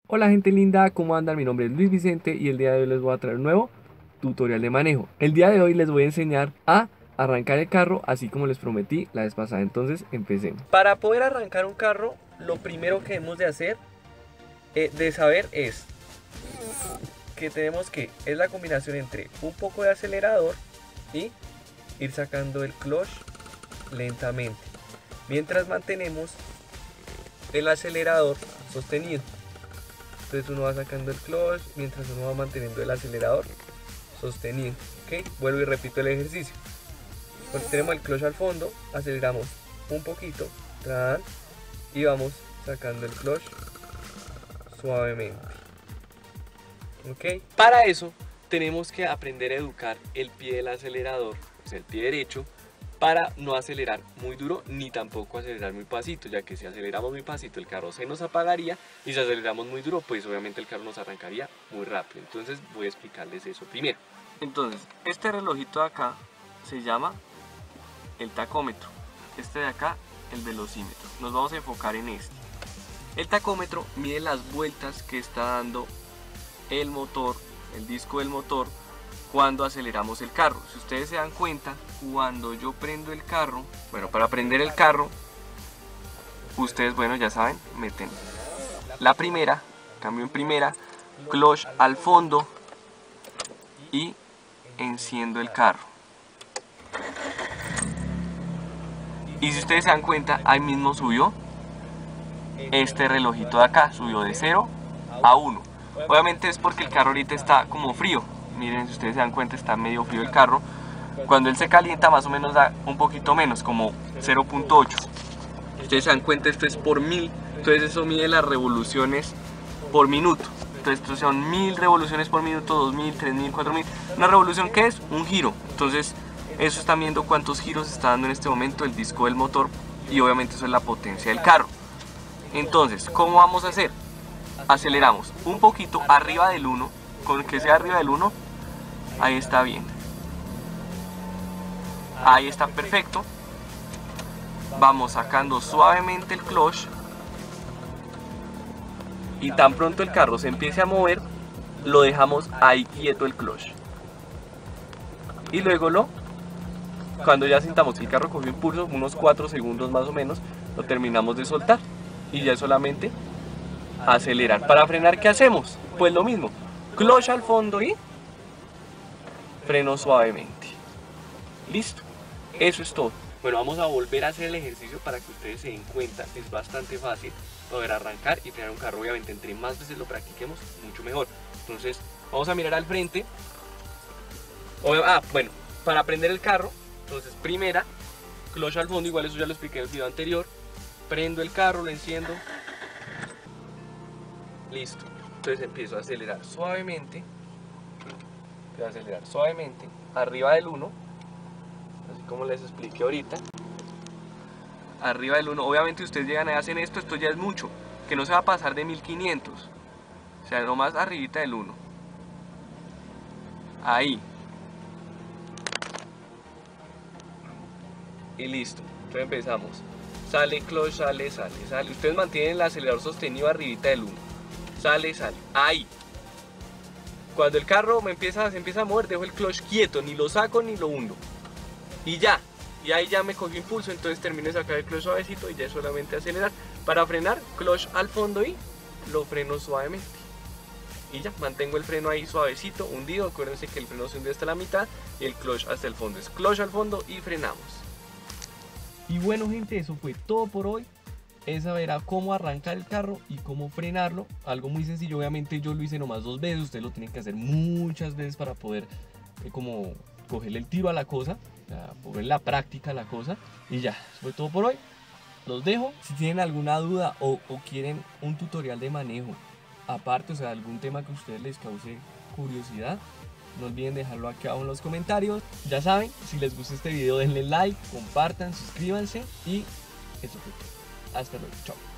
Hola gente linda, ¿cómo andan? Mi nombre es Luis Vicente y el día de hoy les voy a traer un nuevo tutorial de manejo. El día de hoy les voy a enseñar a arrancar el carro así como les prometí la vez pasada. Entonces empecemos. Para poder arrancar un carro, lo primero que debemos de hacer, de saber es que es la combinación entre un poco de acelerador y ir sacando el clutch lentamente, mientras mantenemos el acelerador sostenido. Entonces uno va sacando el clutch mientras uno va manteniendo el acelerador sostenido. ¿Ok? Vuelvo y repito el ejercicio. Cuando tenemos el clutch al fondo, aceleramos un poquito y vamos sacando el clutch suavemente. ¿Ok? Para eso tenemos que aprender a educar el pie del acelerador, o sea el pie derecho, para no acelerar muy duro ni tampoco acelerar muy pasito, ya que si aceleramos muy pasito el carro se nos apagaría y si aceleramos muy duro pues obviamente el carro nos arrancaría muy rápido. Entonces voy a explicarles eso primero. Entonces este relojito de acá se llama el tacómetro, este de acá el velocímetro. Nos vamos a enfocar en este. El tacómetro mide las vueltas que está dando el motor, el disco del motor, cuando aceleramos el carro. Si ustedes se dan cuenta, cuando yo prendo el carro, bueno, para prender el carro, ustedes, bueno, ya saben, meten la primera, cambio en primera, clutch al fondo y enciendo el carro. Y si ustedes se dan cuenta, ahí mismo subió este relojito de acá, subió de 0 a 1. Obviamente es porque el carro ahorita está como frío. Miren, si ustedes se dan cuenta, está medio frío el carro. Cuando él se calienta más o menos da un poquito menos, como 0.8. Ustedes se dan cuenta, esto es por 1000, entonces eso mide las revoluciones por minuto. Entonces estos son 1000 revoluciones por minuto, 2000, 3000, 4000. Una revolución, ¿qué es? Un giro. Entonces eso está viendo cuántos giros está dando en este momento el disco del motor y obviamente eso es la potencia del carro. Entonces, ¿cómo vamos a hacer? Aceleramos un poquito arriba del 1, con que sea arriba del 1, ahí está bien. Ahí está perfecto. Vamos sacando suavemente el clutch y tan pronto el carro se empiece a mover, lo dejamos ahí quieto el clutch. Y luego cuando ya sintamos que el carro cogió impulso, unos 4 segundos más o menos, lo terminamos de soltar y ya solamente acelerar. Para frenar, ¿qué hacemos? Pues lo mismo, clutch al fondo y freno suavemente. Listo, eso es todo. Bueno, vamos a volver a hacer el ejercicio para que ustedes se den cuenta. Es bastante fácil poder arrancar y frenar un carro. Obviamente, entre más veces lo practiquemos, mucho mejor. Entonces, vamos a mirar al frente. Bueno, para prender el carro, entonces primera, clutch al fondo, igual eso ya lo expliqué en el video anterior. Prendo el carro, lo enciendo. Listo. Entonces empiezo a acelerar suavemente. Voy a acelerar suavemente, arriba del 1. Así como les expliqué ahorita, arriba del 1, obviamente ustedes llegan y hacen esto ya es mucho, que no se va a pasar de 1500, o sea, nomás arribita del 1, ahí, y listo. Entonces empezamos, sale clutch, sale, ustedes mantienen el acelerador sostenido arribita del 1, sale, ahí. Cuando el carro se empieza a mover, dejo el clutch quieto, ni lo saco ni lo hundo. Y ya, y ahí ya me cogió impulso, entonces termino de sacar el clutch suavecito y ya es solamente acelerar. Para frenar, clutch al fondo y lo freno suavemente. Y ya, mantengo el freno ahí suavecito, hundido. Acuérdense que el freno se hunde hasta la mitad y el clutch hasta el fondo. Es clutch al fondo y frenamos. Y bueno gente, eso fue todo por hoy. Esa verá cómo arrancar el carro y cómo frenarlo. Algo muy sencillo, obviamente yo lo hice nomás 2 veces. Ustedes lo tienen que hacer muchas veces para poder como cogerle el tiro a la cosa, poner la práctica a la cosa. Y ya, eso fue todo por hoy. Los dejo. Si tienen alguna duda o quieren un tutorial de manejo aparte, o sea, algún tema que a ustedes les cause curiosidad, no olviden dejarlo aquí abajo en los comentarios. Ya saben, si les gusta este video denle like, compartan, suscríbanse y eso fue todo. Hasta luego, chao.